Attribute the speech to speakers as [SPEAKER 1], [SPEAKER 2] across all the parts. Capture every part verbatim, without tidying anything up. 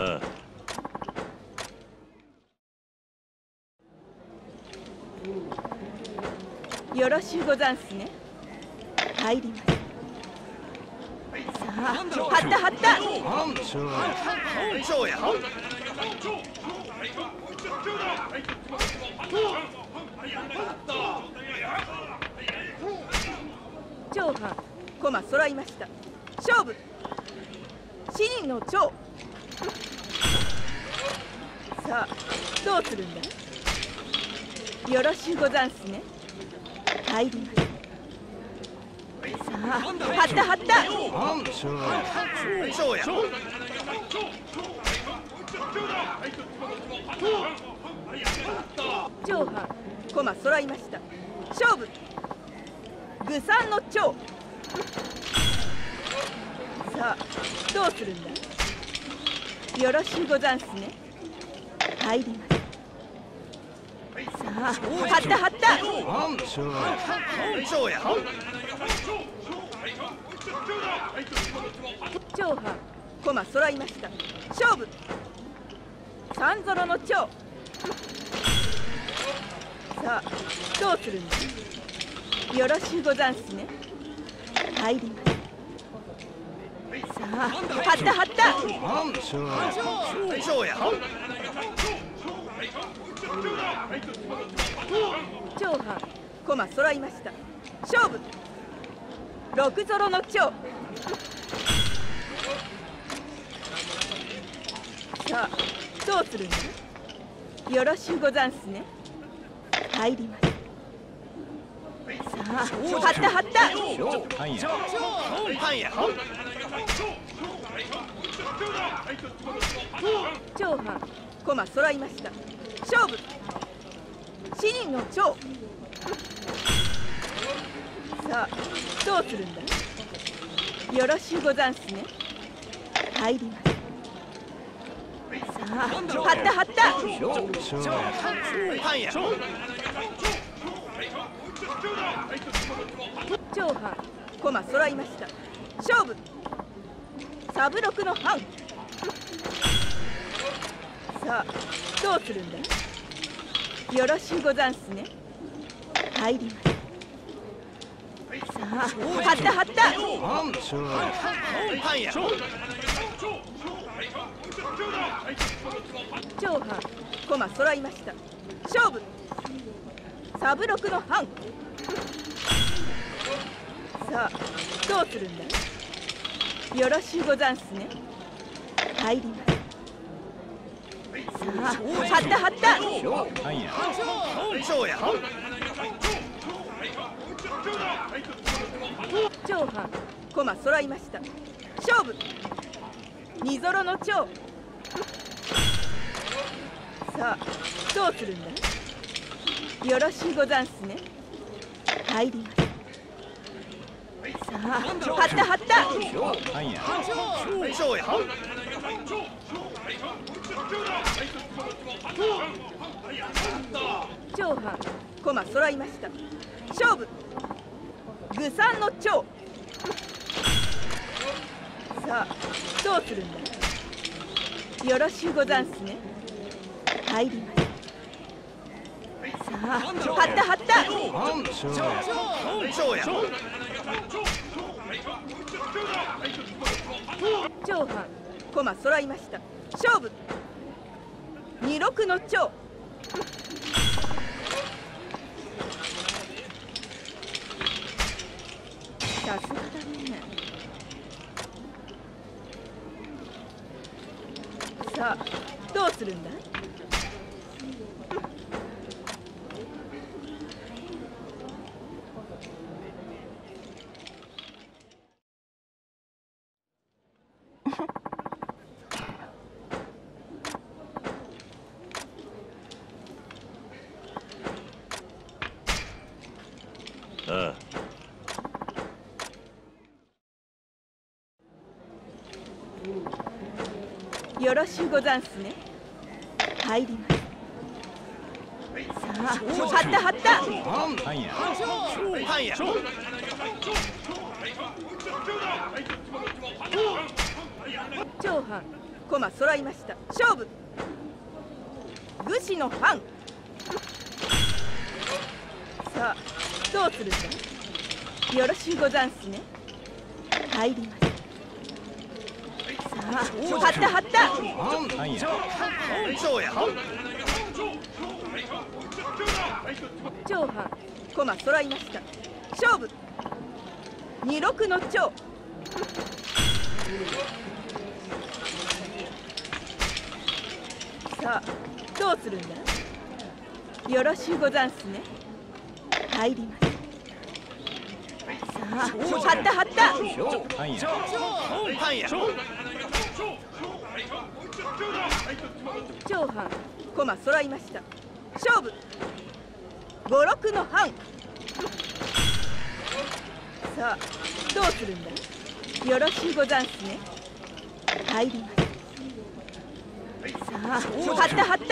[SPEAKER 1] あ
[SPEAKER 2] あ。よろしゅうござんすね。入ります。さあ、張った張った。
[SPEAKER 3] そうや。
[SPEAKER 2] 長藩、駒揃いました。勝負。死人の長。さあ、どうするんだ。よろしゅうござんすね。入ります。さあ、張った張った。
[SPEAKER 3] そうや。
[SPEAKER 2] 長藩、駒揃いました。勝負。愚参の長。さあ、どうするんだ。よろしゅうござんすね。入ります。さあ、張った張った。
[SPEAKER 3] そうや。
[SPEAKER 2] 長藩、駒揃いました。勝負。三ゾロの長。さあ、どうするんだ。よろしゅうござんすね。入ります。さあ、張った張った。
[SPEAKER 3] そうや。
[SPEAKER 2] 長藩、駒揃いました。勝負。六ゾロの長。さあ、どうするんだ。よろしゅうござんすね。入ります。さあ、張った張った。長藩、駒揃いました。勝負。死人の長。さあ、どうするんだ。よろしゅうござんすね。入ります。さあ、張った張った。長藩、駒揃いました。勝負。サブロクの半。さあ、どうするんだ。よろしゅうござんすね。入ります。さあ、張った張った。長藩、駒揃いました。勝負。サブロクの半。さあ、どうするんだ。よろしゅうござんすね。入ります。さあ、張った張った。
[SPEAKER 3] そうや。
[SPEAKER 2] 長藩、駒揃いました。勝負。二ゾロの長。さあ、どうするんだ。よろしゅうござんすね。入ります。さあ、張った張った。
[SPEAKER 3] そうや。
[SPEAKER 2] 長藩、駒揃いました。勝負。愚参の長。さあ、どうするんだ。よろしゅうござんすね。入ります。さあ、張った張った。
[SPEAKER 3] そうや。
[SPEAKER 2] 長藩、駒揃いました。勝負。二六の長。さすがだね。さあ、どうするんだ。
[SPEAKER 1] ああ。
[SPEAKER 2] よろしゅうござんすね。入ります。さあ、張った張った。長藩、駒駒揃いました。勝負。武士の範。さあどうするんだ。よろしゅうござんすね。入ります。さあ張った張った。長藩駒揃いました。勝負。二六の長。さあどうするんだ。よろしゅうござんすね。入ります。さあ張った張った。長藩駒揃いました。勝負。五六の半。さあどうするんだ。よろしゅうござんすね。入ります。さあ張った張った。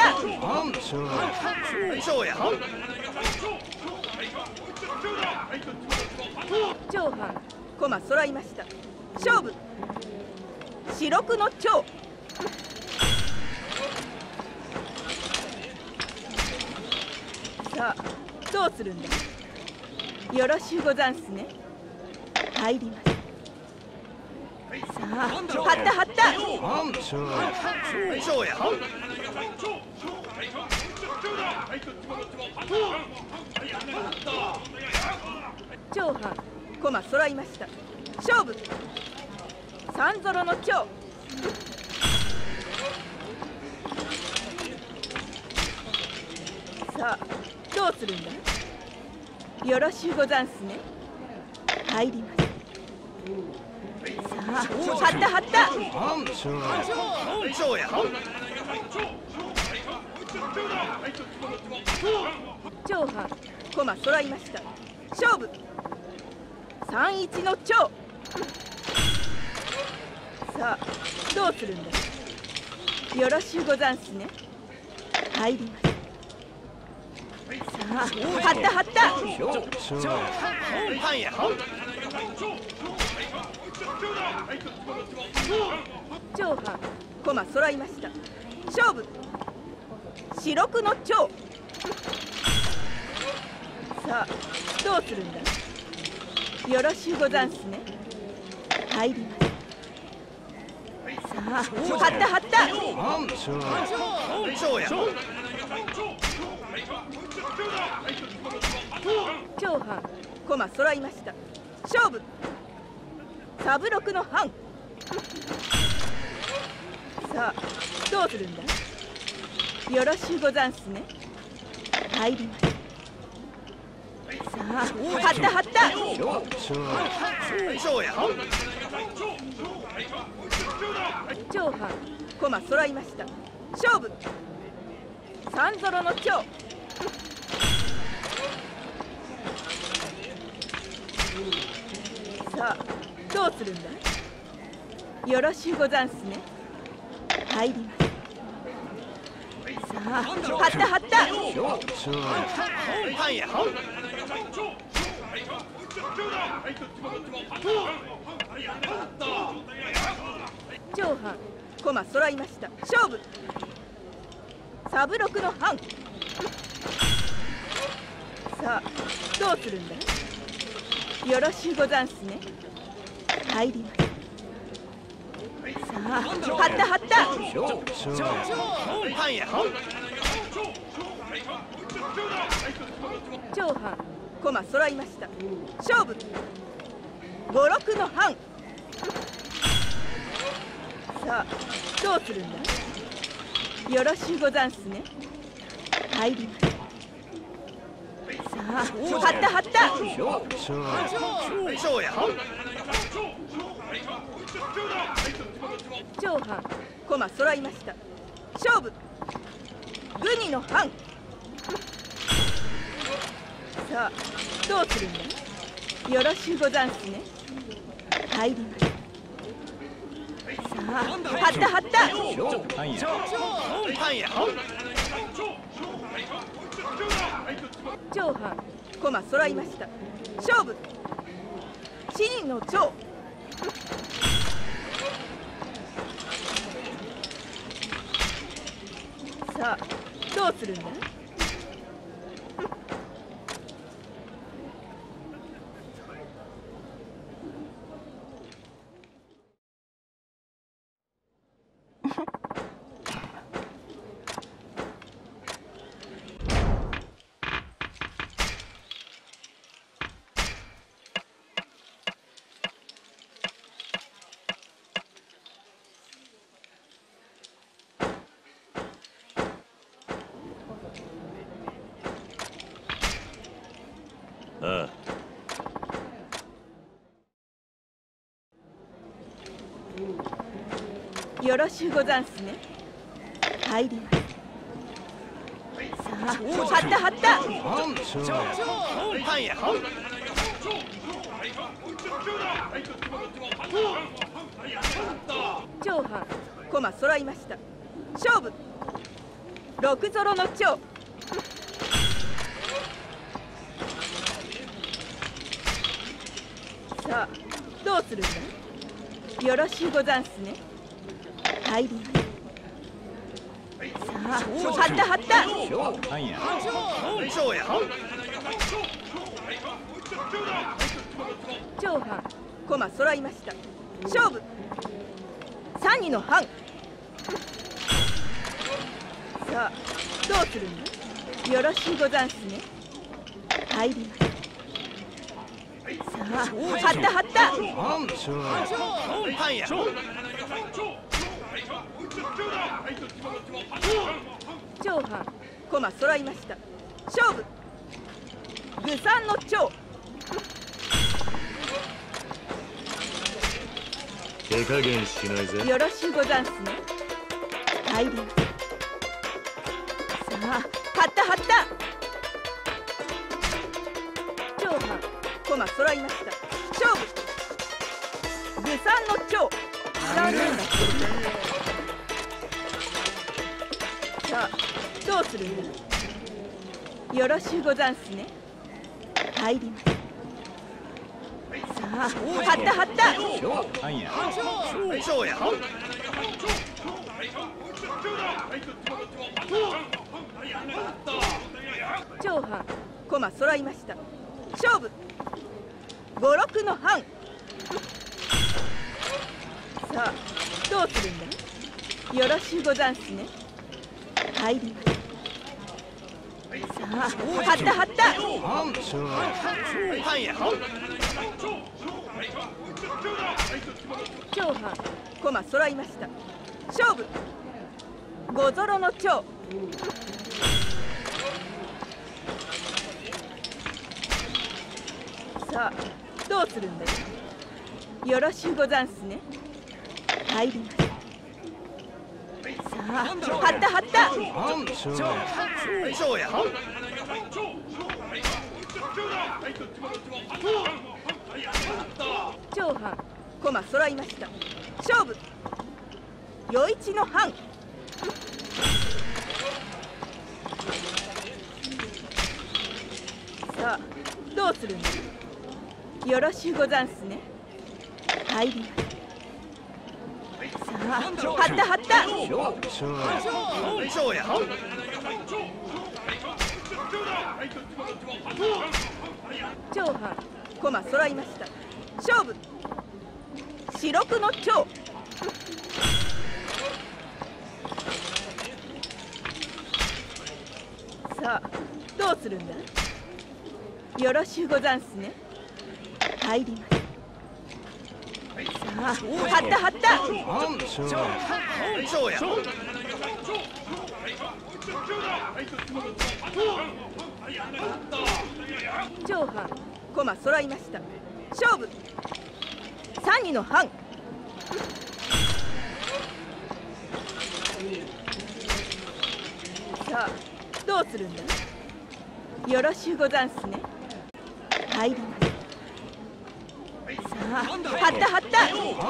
[SPEAKER 2] 長藩駒揃いました。勝負。四六の長。さあどうするんだ。よろしゅうござんすね。入ります。さあ張った張った。長藩駒揃いました。勝負。三ゾロの長。さあどうするんだ。よろしゅうござんすね。入ります。さあ張った張った。長藩駒揃いました。勝負。三一の長。さあどうするんだ。よろしゅうござんすね。入ります。さあ張った張った。長藩駒揃いました。勝負。四六の長。さあどうするんだ。よろしゅうござんすね。入ります。さあ張った張った。長藩駒揃いました。勝負。サブロクの半。さあどうするんだ。よろしゅうござんすね。入ります。さあ張った張った。長藩駒揃いました。勝負。三ゾロの長。さあどうするんだ。よろしゅうござんすね。入ります。さあ張った張った。長藩駒揃いました。勝負。サブロクの半。さあどうするんだ。よろしゅうござんすね。入ります。さあ張った張った。長藩駒揃いました。勝負。五六の半。さあどうするんだ。よろしゅうござんすね。入ります。さあ張った張った。長藩駒揃いました。勝負。グニの半。さあどうするんだ。よろしゅうござんすね。入ります。さあ張った張った。長藩駒揃いました。勝負。死人の長。 さあどうするんだ。
[SPEAKER 1] あ
[SPEAKER 2] あ、よろしゅうござんすね。入ります。さあ、張った張った。
[SPEAKER 1] パンや
[SPEAKER 2] 長藩駒揃いました。勝負六ゾロの長。さあどうするんだ。よろしゅうござんすね。入ります。さあ張った張った。長藩駒揃いました。勝負三二の半。さあどうするんだ。よろしゅうござんすね。入ります。さあ張った張った。長藩駒揃いました。勝負具三の長。
[SPEAKER 1] 手加減しないぜ。
[SPEAKER 2] よろしゅうござんすね。入ります。さあ張った張った。長藩駒揃いました。勝負具三の長。残念だ。さあどうするんだ。よろしゅうござんすね。入ります。さあ張った張った。長藩駒揃いました。勝負五六の半。さあどうするんだ。よろしゅうござんすね。入ります。さあ張った張った。長藩駒揃いました。勝負五ゾロの長。さあどうするんだ。よろしゅうござんすね。入ります。さあ張った張った。長藩駒揃いました。勝負余一の半。さあどうするんだ。よろしゅうござんすね。入ります。さあ張った張った。長藩駒揃いました。勝負四六の長。さあどうするんだ。よろしゅうござんすね。入ります。さあ張った張った。長藩駒揃いました。勝負三二の半。さあどうするんだ。よろしゅうござんすね。入ります。さあ張った張った。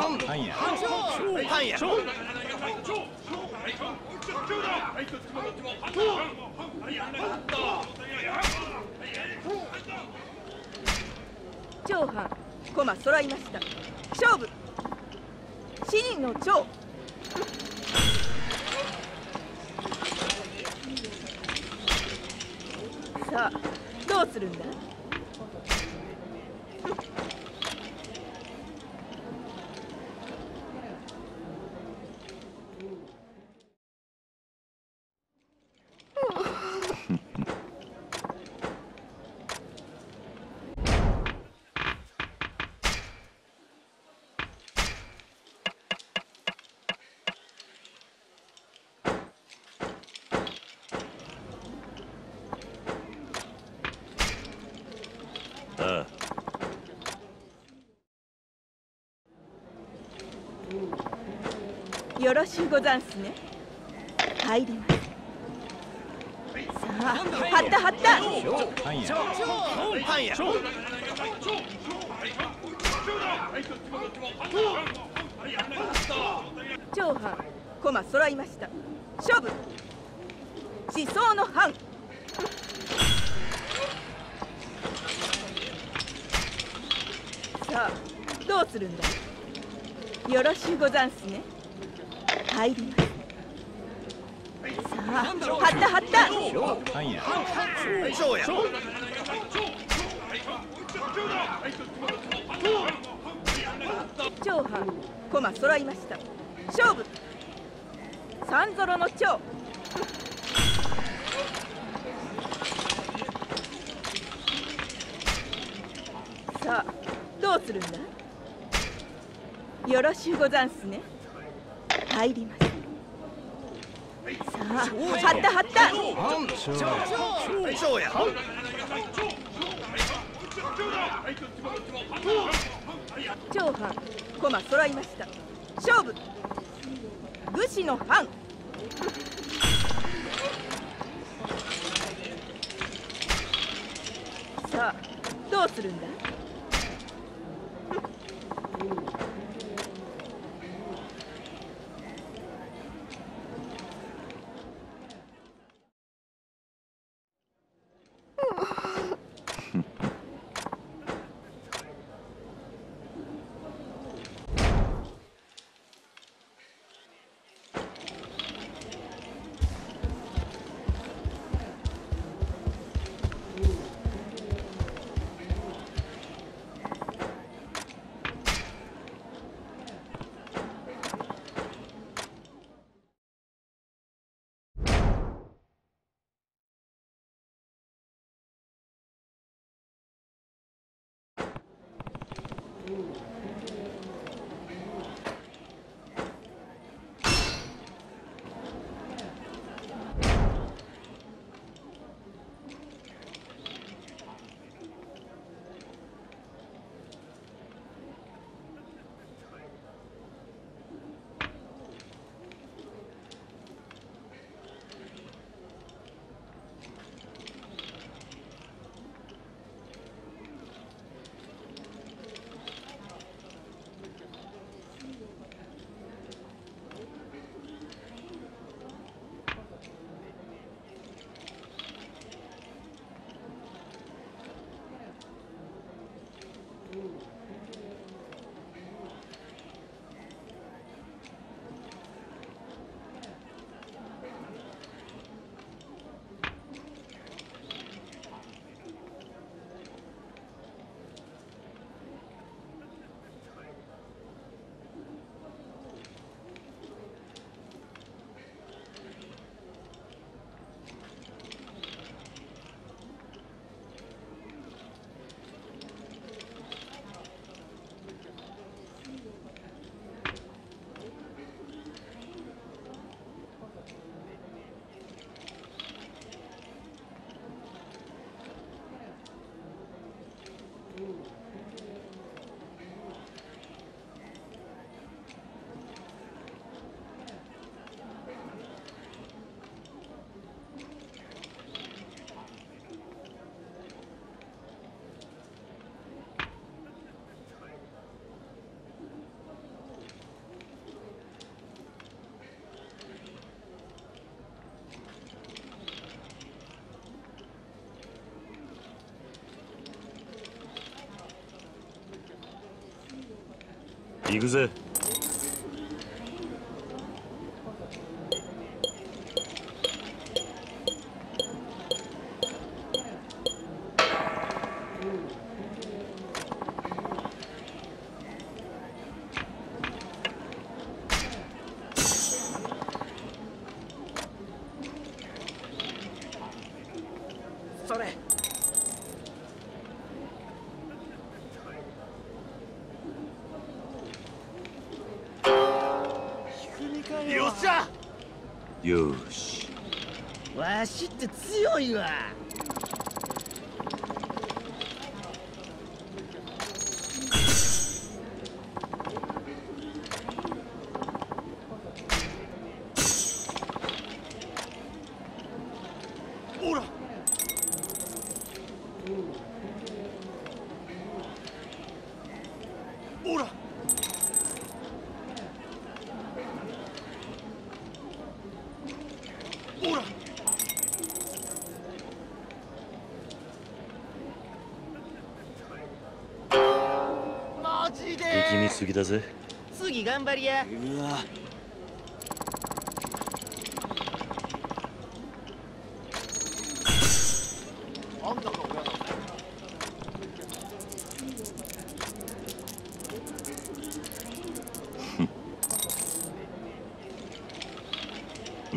[SPEAKER 2] 長藩駒揃いました。勝負四人の長。 さあ、どうするんだ？
[SPEAKER 1] あ
[SPEAKER 2] あ、よろしゅうござんすね。入ります。さあ、張った張った。
[SPEAKER 1] パンや
[SPEAKER 2] 長藩、駒揃いました。勝負。思想の藩。さあ、どうするんだ？よろしゅうござんすね。入ります。さあ、張った張った。
[SPEAKER 1] パンやそうや
[SPEAKER 2] 長藩、駒揃いました。勝負。三ゾロの長。さあ、どうするんだ？よろしゅうござんすね。入ります。さあ、張った張った。
[SPEAKER 1] そうや
[SPEAKER 2] 長藩、駒揃いました。勝負。武士の藩。さあ、どうするんだ？
[SPEAKER 1] 行くぜ。 それ。よっしゃ。
[SPEAKER 3] よし。
[SPEAKER 1] わしって強いわ。ほら。ほら。ほら。マジで。
[SPEAKER 3] 力みすぎだぜ。
[SPEAKER 1] 次頑張りや。
[SPEAKER 3] うわ。
[SPEAKER 1] あんたが親だ。
[SPEAKER 3] うん。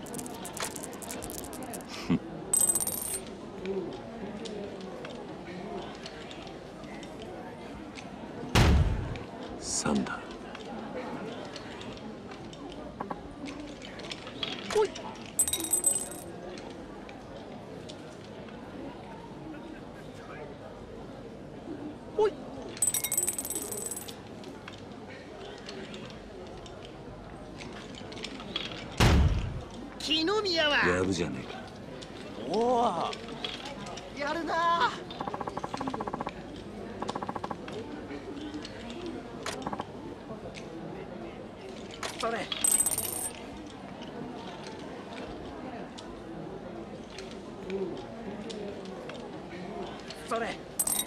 [SPEAKER 3] 三だ。
[SPEAKER 2] ほい。ほい。
[SPEAKER 1] 木の宮は。
[SPEAKER 3] やぶじゃねえか。
[SPEAKER 1] おお。やるな。それ。それ。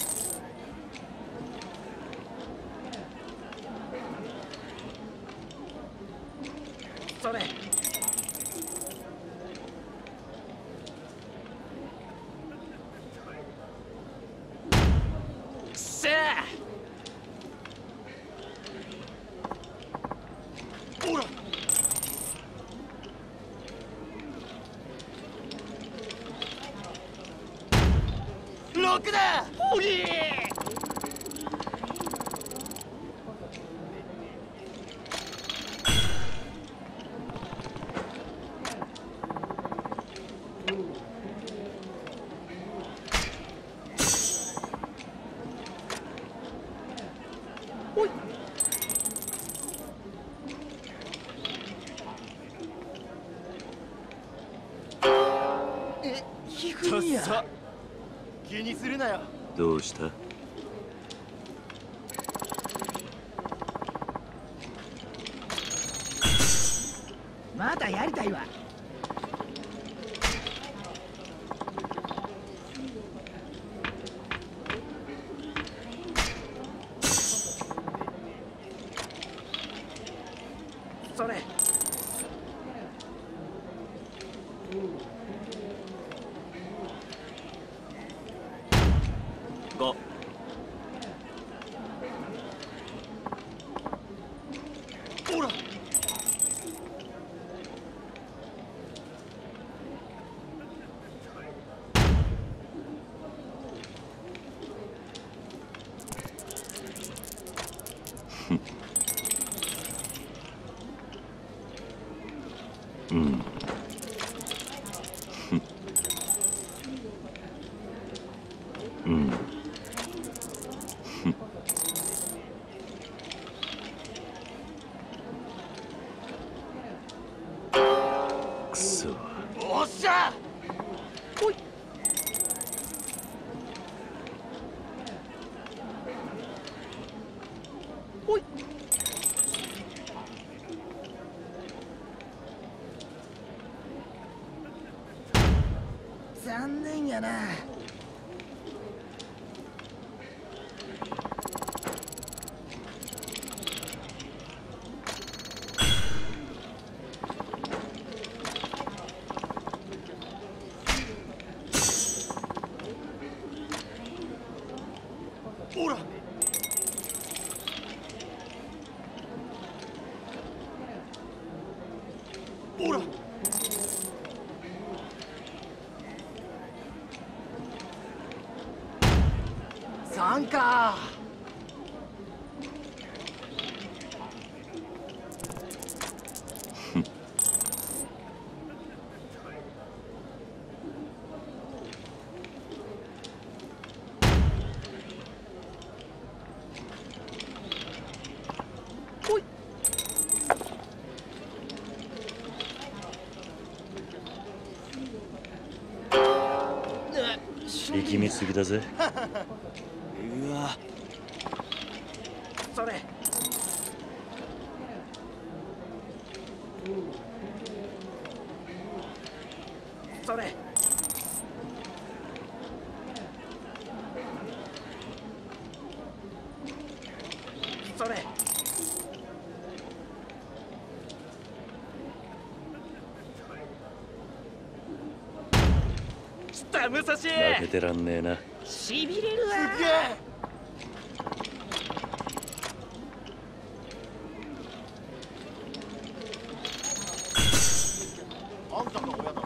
[SPEAKER 1] それ。せあ。ほら。六だ。おり。
[SPEAKER 2] ほい。
[SPEAKER 1] え、ひふみや。気にするなよ。
[SPEAKER 3] どうした？
[SPEAKER 1] まだやりたいわ。それ。
[SPEAKER 3] ご。
[SPEAKER 1] ほら。
[SPEAKER 3] うん。うん。くそ。
[SPEAKER 1] おっしゃ。
[SPEAKER 2] ほい。ほい。
[SPEAKER 1] 残念やな。ほら。ほら。 さんか。
[SPEAKER 3] 力みすぎだぜ。
[SPEAKER 1] うわ。それ。それ。それ。来た武蔵。
[SPEAKER 3] 負けてらんねえな。
[SPEAKER 2] しびれるわ。
[SPEAKER 1] すげえ。あんたが親だぜ。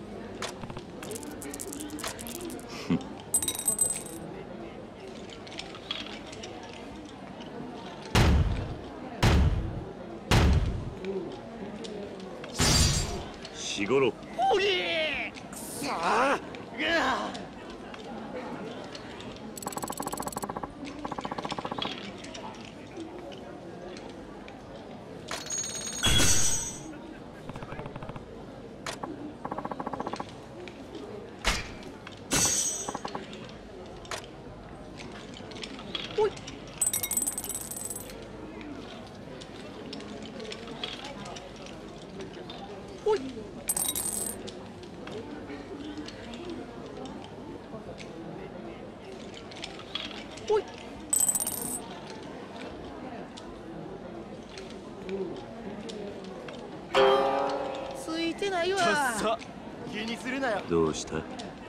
[SPEAKER 3] しごろ。
[SPEAKER 1] おい。くそー。うわ。
[SPEAKER 2] おい。おい。おい。ついてないわ。
[SPEAKER 1] ちょっさ。気にするなよ。
[SPEAKER 3] どうした？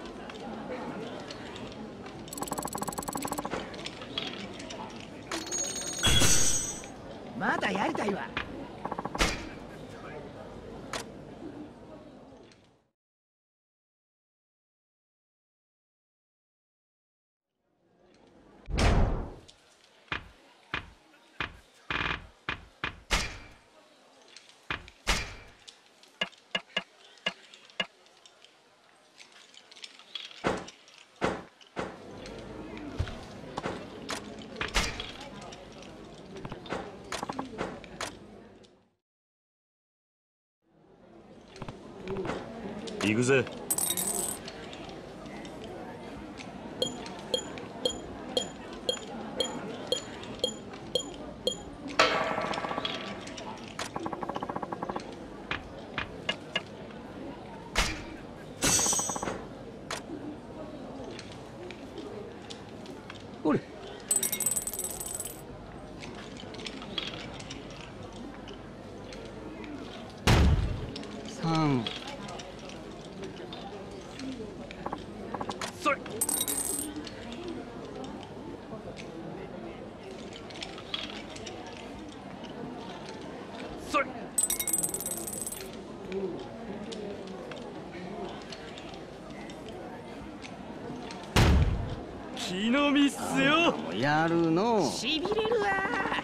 [SPEAKER 2] まだやりたいわ。
[SPEAKER 3] 行くぜ。
[SPEAKER 2] おれ。三。
[SPEAKER 1] それ。それ。気の身っすよ。
[SPEAKER 4] やるの。
[SPEAKER 2] しびれるわ。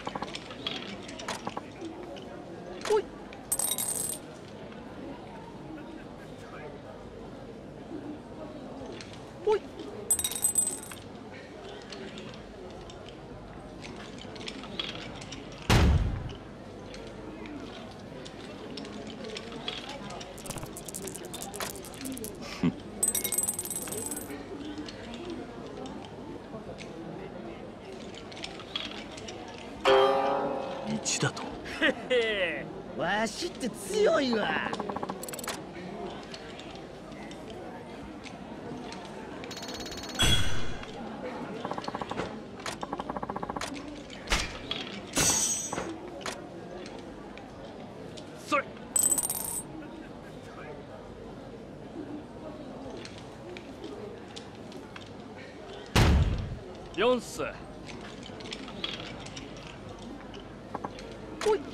[SPEAKER 2] おい。おい。
[SPEAKER 3] 一だと。
[SPEAKER 1] へへ。
[SPEAKER 4] わしって強いわ。
[SPEAKER 1] それ。よんす。
[SPEAKER 2] おい。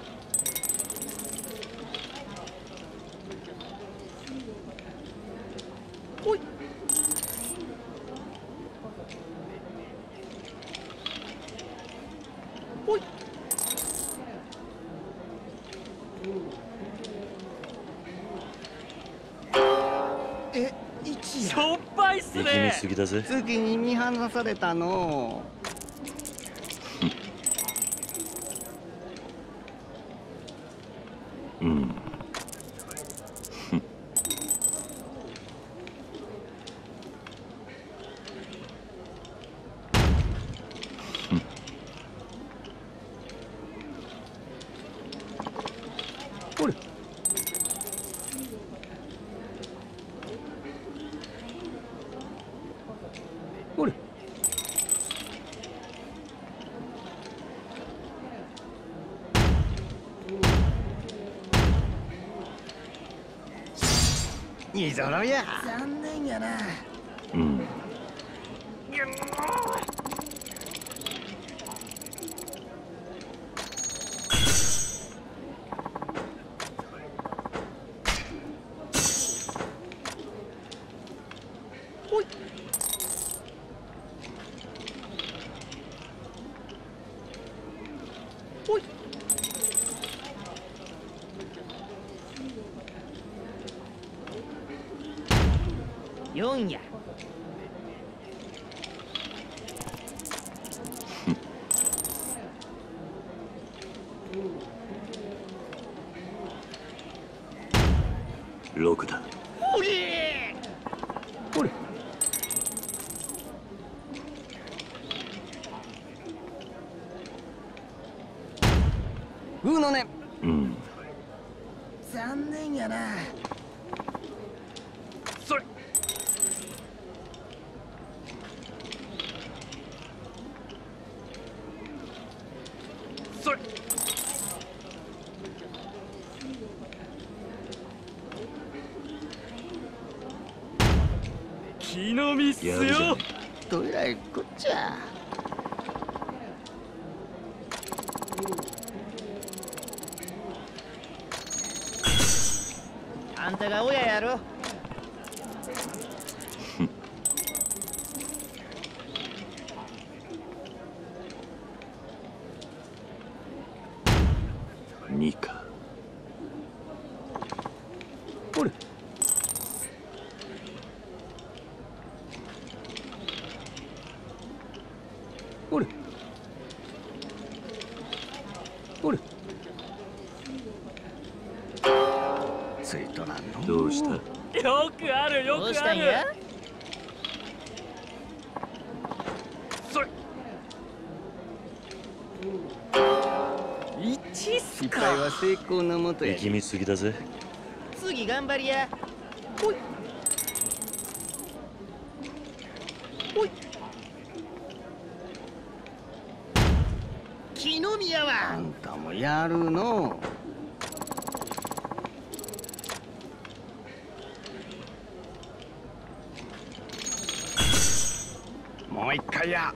[SPEAKER 2] おい。
[SPEAKER 4] 一や。
[SPEAKER 1] しょっぱいっす
[SPEAKER 3] 力み
[SPEAKER 1] ね。
[SPEAKER 3] すぎだぜ。
[SPEAKER 4] 次に見放されたの。
[SPEAKER 3] うん。
[SPEAKER 4] ほれ。ほれ。いいぞろや。残念やな。
[SPEAKER 3] うん。
[SPEAKER 4] ほい。ほい。四や。
[SPEAKER 3] 六だ。
[SPEAKER 4] ほれ。ほれ。グーのね。
[SPEAKER 3] うん。
[SPEAKER 4] 残念やな。
[SPEAKER 1] それ。それ。気の身っす
[SPEAKER 3] やるじゃね
[SPEAKER 1] よ。
[SPEAKER 4] どえらいこっちゃ。あんたが親やろ。
[SPEAKER 3] 二か。
[SPEAKER 4] ほれ。ほれ。ほれ。ついとらんの。
[SPEAKER 3] どうした？
[SPEAKER 1] よくあるよ
[SPEAKER 4] どう
[SPEAKER 1] くある。
[SPEAKER 4] したんや。
[SPEAKER 1] それ。
[SPEAKER 4] 一っすか。失敗は成功のもとや。
[SPEAKER 3] 力みすぎだぜ。
[SPEAKER 4] 次頑張りや。ほい。ほい。木の実やわ。あんたもやるの。もう一回や。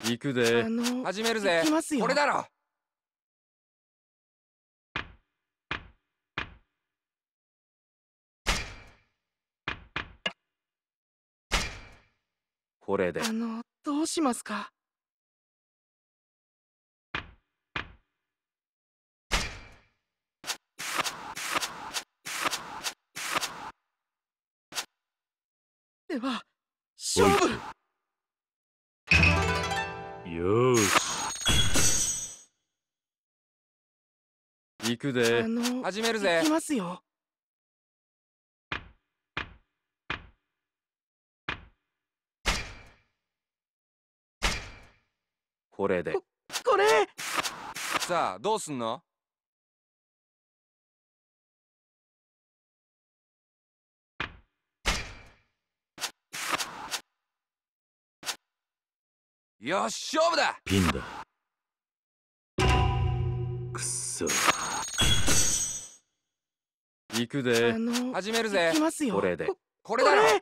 [SPEAKER 5] 行くで。
[SPEAKER 1] あの
[SPEAKER 5] 始めるぜ。
[SPEAKER 1] 行きますよ。
[SPEAKER 5] これだろ。これで。
[SPEAKER 1] あのどうしますか？では勝負。
[SPEAKER 3] よーし。
[SPEAKER 5] 行くで。
[SPEAKER 1] あの
[SPEAKER 5] 始めるぜ
[SPEAKER 1] 行き。ますよ。
[SPEAKER 5] これで。
[SPEAKER 1] これ
[SPEAKER 5] さあ、どうすんの？よし、勝負だ。
[SPEAKER 3] ピンだ。くっそ。
[SPEAKER 5] 行くで
[SPEAKER 1] あ。の
[SPEAKER 5] 始めるぜ
[SPEAKER 1] 行き。ますよ。
[SPEAKER 5] これで。
[SPEAKER 1] こ
[SPEAKER 5] これだろ。
[SPEAKER 1] これ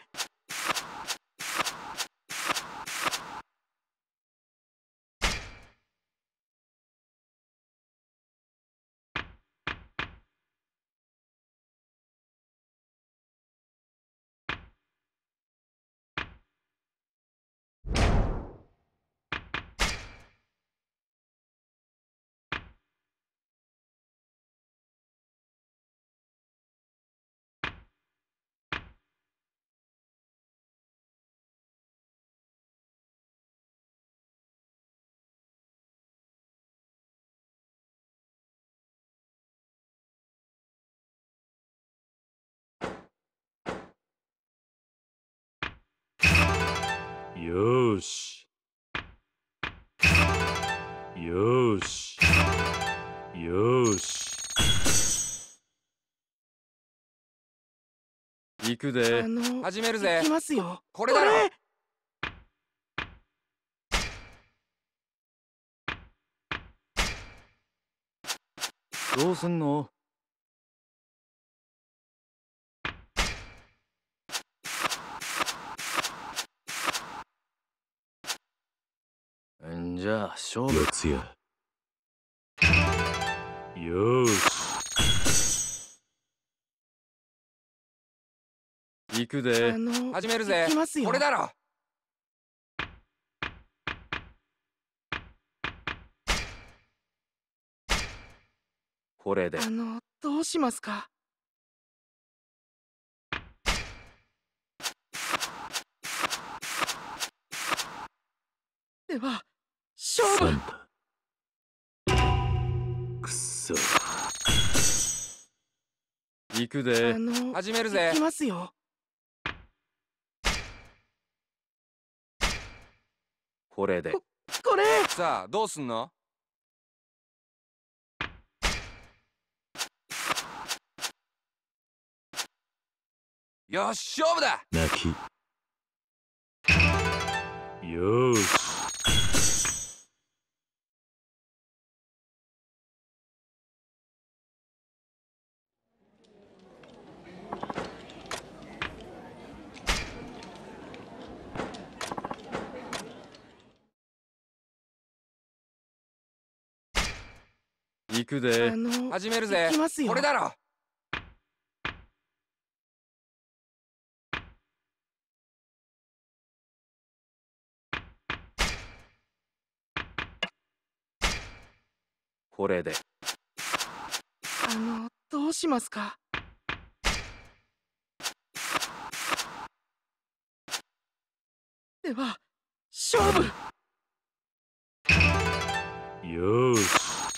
[SPEAKER 3] よーし。よーし。よーし。
[SPEAKER 5] 行くで
[SPEAKER 1] あ。の
[SPEAKER 5] 始めるぜ
[SPEAKER 1] 行き。ますよ。
[SPEAKER 5] これだろ。
[SPEAKER 3] どうすんの？んじゃあ勝負。四つや。よーし。
[SPEAKER 5] 行くで
[SPEAKER 1] あの
[SPEAKER 5] 始めるぜ
[SPEAKER 1] 行きますよ。
[SPEAKER 5] これだろ。これで。
[SPEAKER 1] あのどうしますか？では勝負。
[SPEAKER 3] サンタ。くっそ。
[SPEAKER 5] 行くで
[SPEAKER 1] あの
[SPEAKER 5] 始めるぜ
[SPEAKER 1] 行きますよ。
[SPEAKER 5] これで。
[SPEAKER 1] ここれ
[SPEAKER 5] さあ、どうすんの？よし、勝負だ。
[SPEAKER 3] 泣き。よーし。
[SPEAKER 5] 行くで
[SPEAKER 1] あの
[SPEAKER 5] 始めるぜ
[SPEAKER 1] 行きますよ。
[SPEAKER 5] これだろ。これで。
[SPEAKER 1] あのどうしますか？では勝負。
[SPEAKER 3] よーし。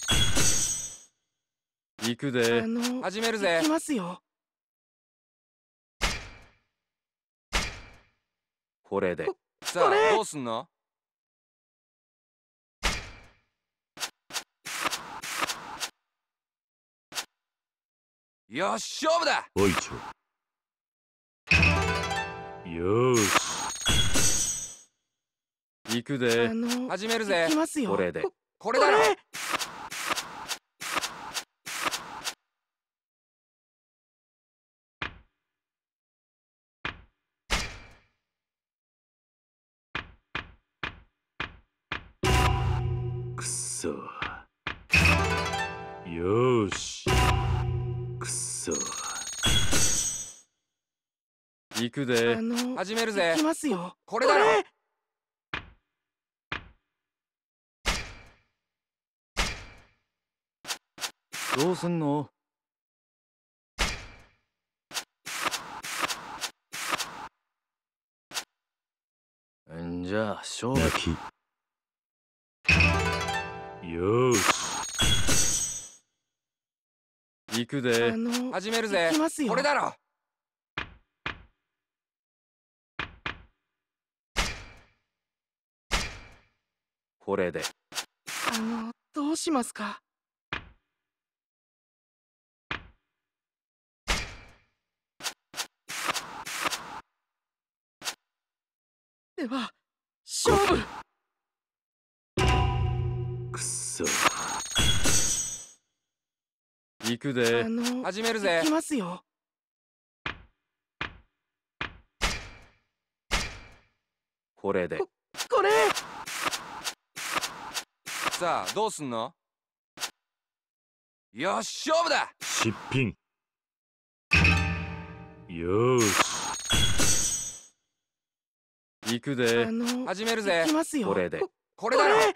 [SPEAKER 5] 行くで
[SPEAKER 1] あの
[SPEAKER 5] 始めるぜ
[SPEAKER 1] 行きますよ。
[SPEAKER 5] これで。
[SPEAKER 1] こ
[SPEAKER 5] さ
[SPEAKER 1] これ
[SPEAKER 5] あ、どうすんの？よし、勝負だ。
[SPEAKER 3] おいちょ。よーし。
[SPEAKER 5] 行くで
[SPEAKER 1] あの
[SPEAKER 5] 始めるぜ
[SPEAKER 1] 行きますよ。
[SPEAKER 5] これで。
[SPEAKER 1] こ
[SPEAKER 5] これだろ。
[SPEAKER 1] これ
[SPEAKER 3] そ。よーし。くそ。
[SPEAKER 5] 行くで。
[SPEAKER 1] の
[SPEAKER 5] 始めるぜ
[SPEAKER 1] 行き。ますよ。
[SPEAKER 5] これだろ。どうすんの？んじゃあ勝負。
[SPEAKER 3] 泣き。よーし。
[SPEAKER 5] 行くで。
[SPEAKER 1] あの
[SPEAKER 5] 始めるぜ
[SPEAKER 1] 行きますよ。
[SPEAKER 5] これだろ。これで。
[SPEAKER 1] あのどうしますか。では勝負。
[SPEAKER 3] くそ。
[SPEAKER 5] 行くで
[SPEAKER 1] あ。の
[SPEAKER 5] 始めるぜ
[SPEAKER 1] 行きますよ。
[SPEAKER 5] これで。
[SPEAKER 1] これ
[SPEAKER 5] さあどうすんの？よし勝負だ。
[SPEAKER 3] 失品。よーし。
[SPEAKER 5] 行くで
[SPEAKER 1] あ。の
[SPEAKER 5] 始めるぜ
[SPEAKER 1] 行きますよ。
[SPEAKER 5] これで。
[SPEAKER 1] こ
[SPEAKER 5] これだろ。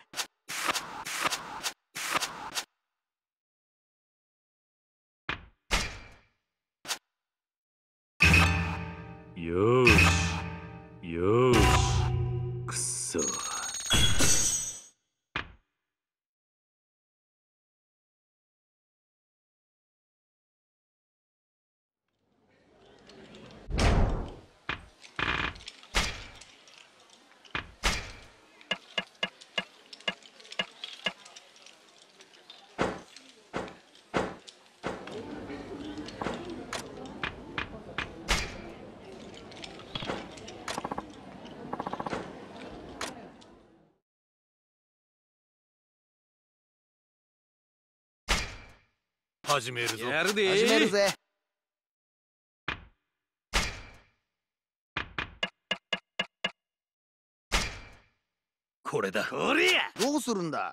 [SPEAKER 3] よーし。よーし。くそ。
[SPEAKER 6] 始めるぞ。
[SPEAKER 5] やるで。
[SPEAKER 4] 始めるぜ。
[SPEAKER 6] これだ。こりゃ。
[SPEAKER 4] どうするんだ。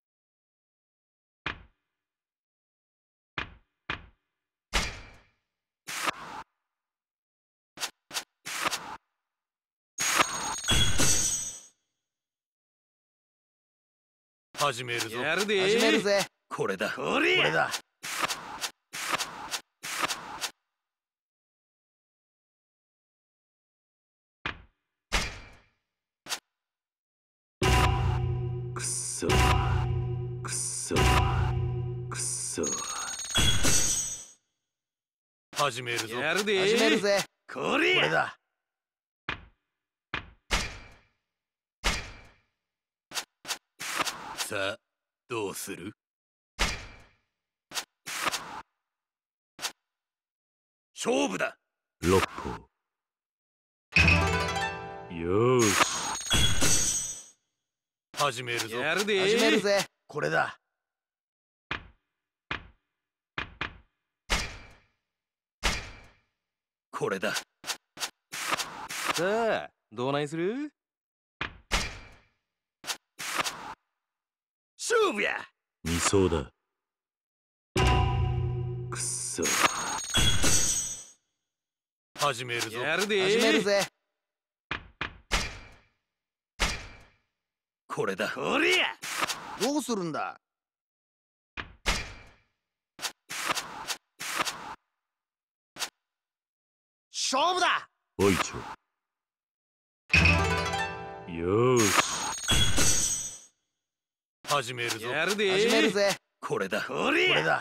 [SPEAKER 6] 始めるぞ。
[SPEAKER 5] やるで。
[SPEAKER 4] 始めるぜ。
[SPEAKER 6] これだ。こ
[SPEAKER 4] こ
[SPEAKER 6] りゃ。
[SPEAKER 4] れだ。
[SPEAKER 3] くそ。くそ。くそ。
[SPEAKER 6] 始めるぞ。
[SPEAKER 5] やるで。
[SPEAKER 4] 始めるぜ。
[SPEAKER 6] こりゃ。
[SPEAKER 4] これだ。
[SPEAKER 6] さあどうする？勝負だ。
[SPEAKER 3] 六歩。よーし。
[SPEAKER 6] 始めるぞ。
[SPEAKER 5] やるで。
[SPEAKER 4] 始めるぜ。これだ。
[SPEAKER 6] これだ。
[SPEAKER 5] さあどうないする？
[SPEAKER 6] 勝負や。
[SPEAKER 3] 二層だ。くそ。
[SPEAKER 6] 始めるぞ。
[SPEAKER 5] やるで。
[SPEAKER 4] 始めるぜ。
[SPEAKER 6] これだ。こりゃ。
[SPEAKER 4] どうするんだ。勝負だ。
[SPEAKER 3] おいちょ。よーし。
[SPEAKER 6] 始めるぞ。
[SPEAKER 5] やるで。
[SPEAKER 4] 始めるぜ。
[SPEAKER 6] これだ。こ
[SPEAKER 4] こ
[SPEAKER 6] りゃ。
[SPEAKER 4] れだ。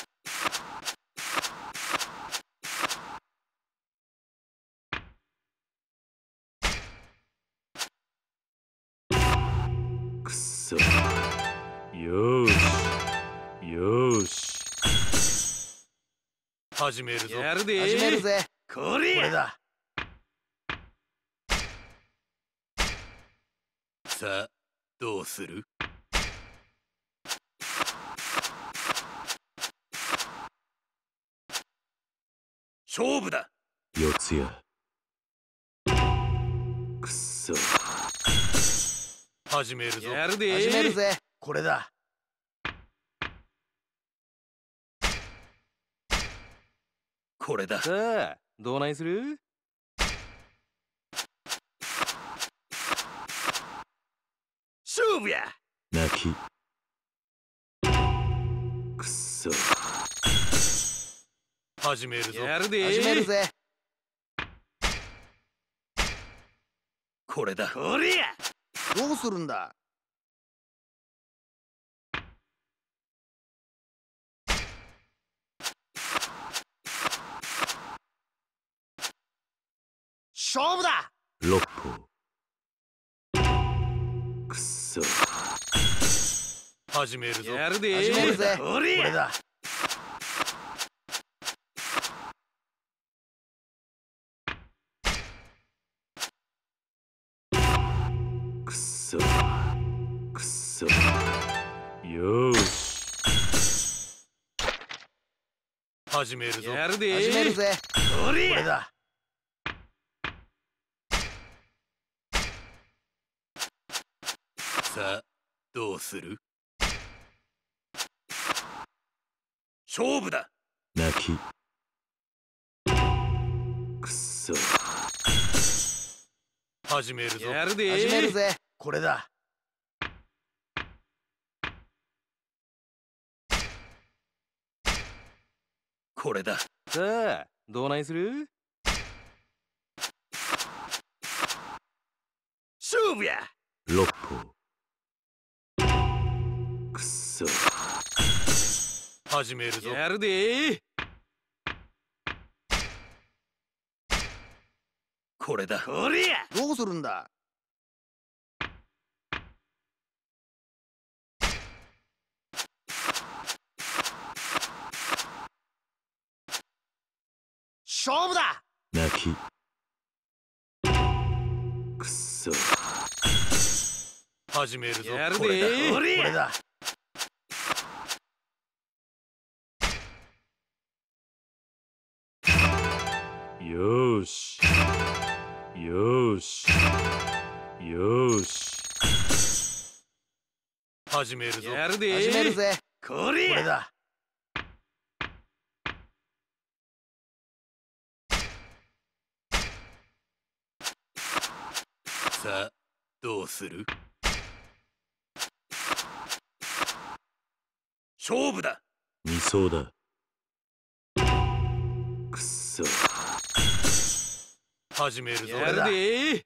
[SPEAKER 3] くそ。よーし。よーし。
[SPEAKER 6] 始めるぞ。
[SPEAKER 5] やるで。
[SPEAKER 4] 始めるぜ。
[SPEAKER 6] こりゃ。
[SPEAKER 4] これだ。
[SPEAKER 6] さあどうする？勝負だ。
[SPEAKER 3] 四つや。くそ。
[SPEAKER 6] 始めるぞ。
[SPEAKER 5] やるで。
[SPEAKER 4] 始めるぜ。これだ。
[SPEAKER 6] これだ。
[SPEAKER 5] さあどないする？
[SPEAKER 6] 勝負や。
[SPEAKER 3] 泣きくっそ。
[SPEAKER 6] 始めるぞ。
[SPEAKER 5] やるで
[SPEAKER 4] 始めるぜ。
[SPEAKER 6] これだ。これや。
[SPEAKER 4] どうするんだ。勝負だ。
[SPEAKER 3] 六歩くっそ。
[SPEAKER 6] 始めるぞ。
[SPEAKER 5] やるで
[SPEAKER 4] 始めるぜ。
[SPEAKER 6] こ
[SPEAKER 4] こ
[SPEAKER 6] れや。
[SPEAKER 4] れだ。
[SPEAKER 3] くっそくっそ。よーし
[SPEAKER 6] 始めるぞ。
[SPEAKER 5] やるで
[SPEAKER 4] 始めるぜ。
[SPEAKER 6] これや。
[SPEAKER 4] これだ。
[SPEAKER 6] さあどうする？勝負だ。
[SPEAKER 3] 泣きくっそ。
[SPEAKER 6] 始めるぞ。
[SPEAKER 5] やるで
[SPEAKER 4] 始めるぜ。これだ。
[SPEAKER 6] これだ。
[SPEAKER 5] さあどないする？
[SPEAKER 6] 勝負や。
[SPEAKER 3] 六歩くっそ。
[SPEAKER 6] 始めるぞ。
[SPEAKER 5] やるで
[SPEAKER 6] これだ。これや。
[SPEAKER 4] どうするんだ。勝負だ。
[SPEAKER 3] 泣きくっそ。
[SPEAKER 6] 始めるぞ。
[SPEAKER 5] やるで
[SPEAKER 6] これだ。こ
[SPEAKER 4] こ
[SPEAKER 6] れや。
[SPEAKER 4] れだ。
[SPEAKER 3] よーしよーしよーし。
[SPEAKER 6] 始めるぞ。
[SPEAKER 5] やるで
[SPEAKER 4] 始めるぜ。
[SPEAKER 6] こ
[SPEAKER 4] こ
[SPEAKER 6] れや。
[SPEAKER 4] れだ。
[SPEAKER 6] さあどうする？勝負だ。
[SPEAKER 3] 二層だ。くっそ。
[SPEAKER 6] 始めるぞ。
[SPEAKER 5] やるで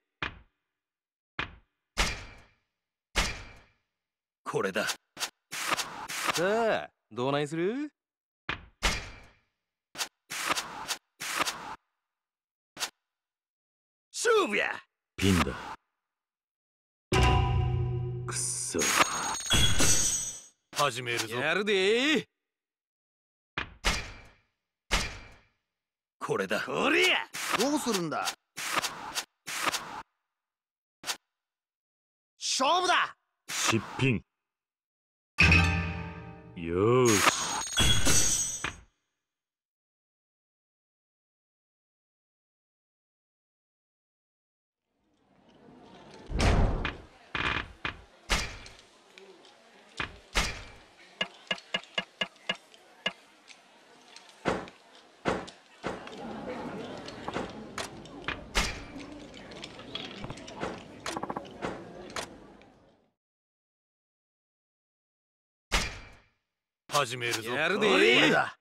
[SPEAKER 6] これだ。
[SPEAKER 5] さあどないする？
[SPEAKER 6] 勝負や。
[SPEAKER 3] ピンだ。くっそ。
[SPEAKER 6] 始めるぞ。
[SPEAKER 5] やるで
[SPEAKER 6] これだ。これや。
[SPEAKER 4] どうするんだ。勝負だ。
[SPEAKER 3] 失品。よーし
[SPEAKER 6] 始めるぞ。
[SPEAKER 5] やるで
[SPEAKER 6] これや。
[SPEAKER 4] これだ。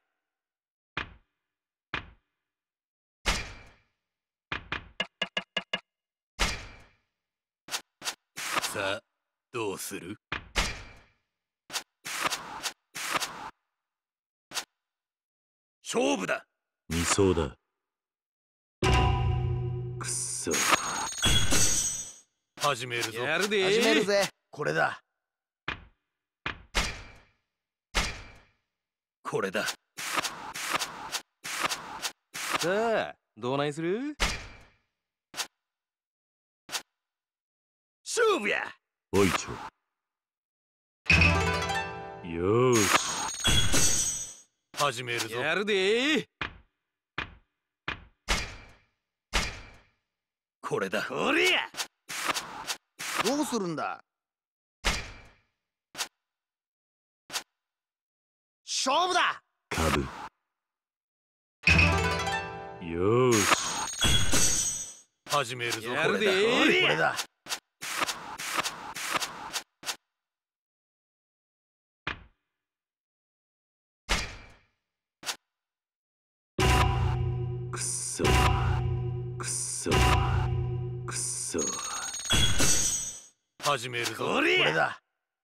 [SPEAKER 6] さあどうする？勝負だ。
[SPEAKER 3] 二層だ。くっそ。
[SPEAKER 6] 始めるぞ。
[SPEAKER 5] やる
[SPEAKER 4] 始める
[SPEAKER 5] で
[SPEAKER 4] ぜ。これだ。
[SPEAKER 6] これだ。
[SPEAKER 5] さあどないする？
[SPEAKER 6] 勝負や。
[SPEAKER 3] おいちょ。よーし
[SPEAKER 6] 始めるぞ。
[SPEAKER 5] やるで
[SPEAKER 6] これだ。これや。
[SPEAKER 4] どうするんだ。勝負だ。
[SPEAKER 3] 株よーし
[SPEAKER 6] 始めるぞ。
[SPEAKER 5] やるで
[SPEAKER 6] これだ。
[SPEAKER 4] これだ。
[SPEAKER 3] くっそくっそくっそ。
[SPEAKER 6] 始めるぞ。こ
[SPEAKER 4] これだ。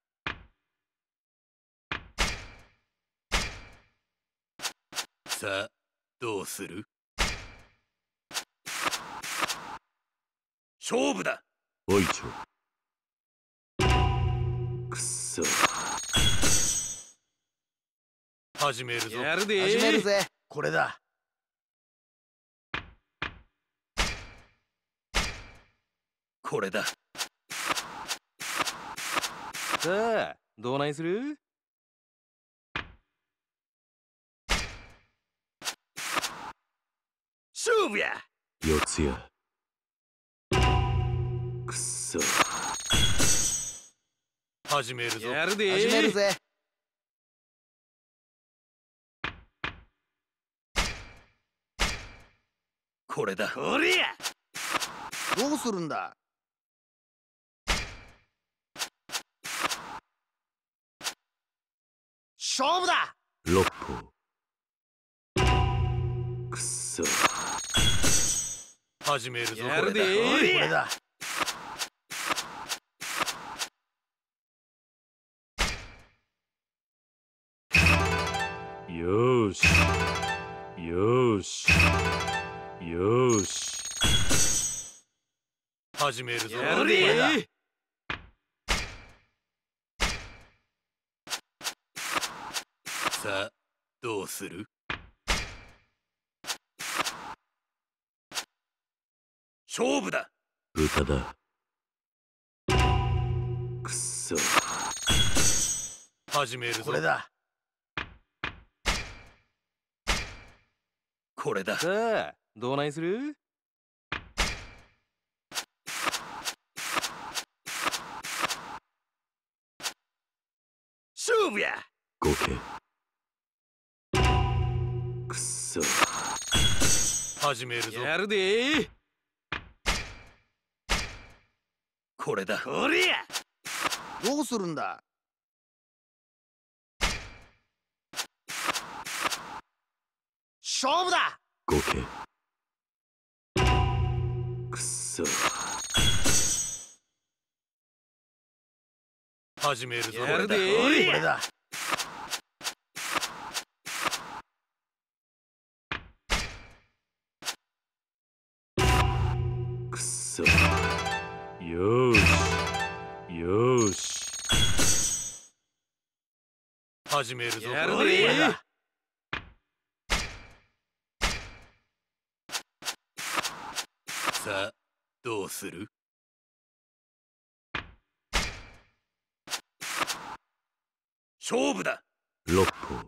[SPEAKER 6] さあ、どうする？勝負だ。
[SPEAKER 3] おいちょくっそ
[SPEAKER 6] 始めるぞ。
[SPEAKER 5] やるで
[SPEAKER 4] 始めるぜ。これだ。
[SPEAKER 6] これだ。
[SPEAKER 5] さあどうないする？
[SPEAKER 6] 勝負や。
[SPEAKER 3] 四つやくっそ
[SPEAKER 6] 始めるぞ。
[SPEAKER 5] やるで
[SPEAKER 4] 始めるぜ。
[SPEAKER 6] これだ。これや。
[SPEAKER 4] どうするんだ。勝負だ。
[SPEAKER 3] 六歩くっそ
[SPEAKER 6] 始めるぞ。
[SPEAKER 5] やるで
[SPEAKER 6] これだ。
[SPEAKER 4] これだ。
[SPEAKER 3] よーしよーしよーし
[SPEAKER 6] 始めるぞ。
[SPEAKER 5] やる
[SPEAKER 6] これだ。
[SPEAKER 5] で
[SPEAKER 6] さあ、どうする？勝負だ。
[SPEAKER 3] 豚だくっそ
[SPEAKER 6] 始めるぞ。
[SPEAKER 4] これだ。
[SPEAKER 6] これだ。
[SPEAKER 5] さあどうないする？
[SPEAKER 6] 勝負や。
[SPEAKER 3] ゴケくっそ
[SPEAKER 6] 始めるぞ。
[SPEAKER 5] やるで
[SPEAKER 6] これだ。これや。
[SPEAKER 4] どうするんだ。勝負だ。
[SPEAKER 3] ゴケくっそ
[SPEAKER 6] 始めるぞ。
[SPEAKER 5] やるで
[SPEAKER 6] これだ。
[SPEAKER 4] これだ。
[SPEAKER 3] くっそよーしよーし
[SPEAKER 6] 始めるぞ。
[SPEAKER 5] やるで
[SPEAKER 6] これや。
[SPEAKER 4] これだ。
[SPEAKER 6] さあ、どうする？勝負だ。
[SPEAKER 3] 六歩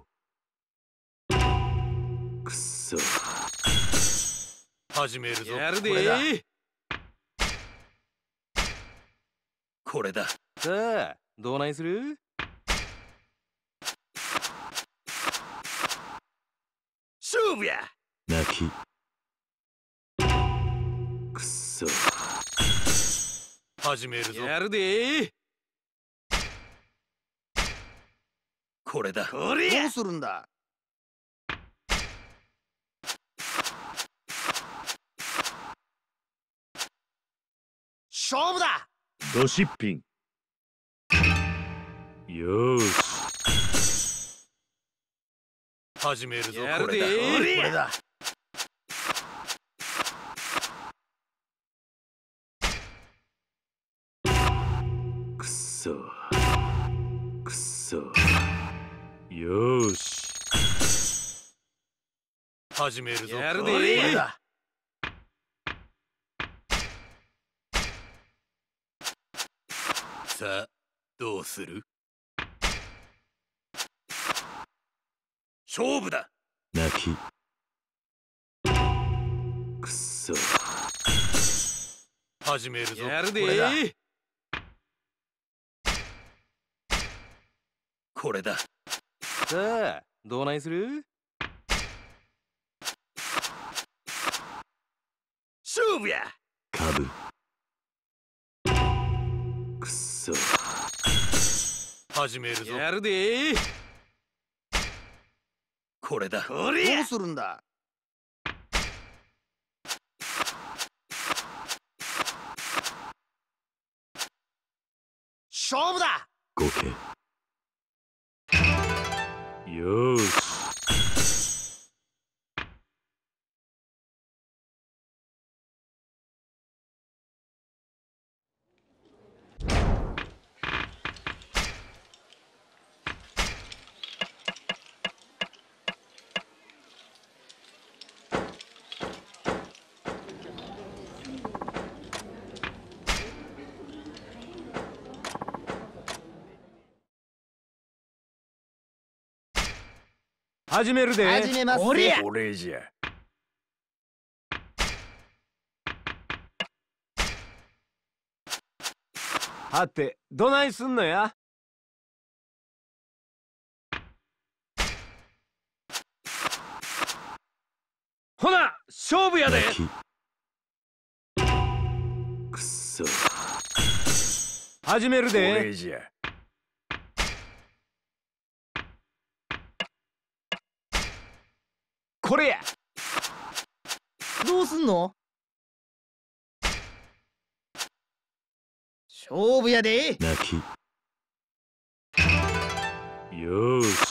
[SPEAKER 3] くっそ
[SPEAKER 6] 始めるぞ。
[SPEAKER 5] やる
[SPEAKER 4] これだ
[SPEAKER 5] で
[SPEAKER 6] これだ。
[SPEAKER 5] さあどうないする？
[SPEAKER 6] 勝負や。
[SPEAKER 3] 泣きくっそ
[SPEAKER 6] 始めるぞ。
[SPEAKER 5] やるで
[SPEAKER 6] これだ。これや
[SPEAKER 4] どう。するんだ。勝負だ。
[SPEAKER 3] ドシッピンよーし
[SPEAKER 6] 始めるぞ。
[SPEAKER 5] やるで
[SPEAKER 6] これだ。これや。
[SPEAKER 4] これだ。
[SPEAKER 3] くっそくっそよーし
[SPEAKER 6] 始めるぞ。
[SPEAKER 5] やるで
[SPEAKER 6] これや。
[SPEAKER 4] これだ。
[SPEAKER 6] さあ、どうする？勝負だ。
[SPEAKER 3] 泣きくっそ
[SPEAKER 6] 始めるぞ。
[SPEAKER 5] やる
[SPEAKER 4] これだ
[SPEAKER 5] で
[SPEAKER 6] これだ。
[SPEAKER 5] さあどうないする？
[SPEAKER 6] 勝負や。
[SPEAKER 3] 株。くっそ。
[SPEAKER 6] 始めるぞ。
[SPEAKER 5] やるでー。
[SPEAKER 6] これだ。こ
[SPEAKER 4] ど
[SPEAKER 6] れや
[SPEAKER 4] う。するんだ。勝負だ。
[SPEAKER 3] ごけ。よーし。
[SPEAKER 5] 始めるでー。
[SPEAKER 4] 始めます。
[SPEAKER 6] これじゃ。
[SPEAKER 5] はて、どないすんのや。ほな、勝負やで。
[SPEAKER 3] 泣き。くっそ。
[SPEAKER 5] 始める
[SPEAKER 6] こ
[SPEAKER 5] でー。
[SPEAKER 6] れじゃ。
[SPEAKER 5] これや。
[SPEAKER 4] どうすんの。勝負やで。
[SPEAKER 3] 泣き。よーし。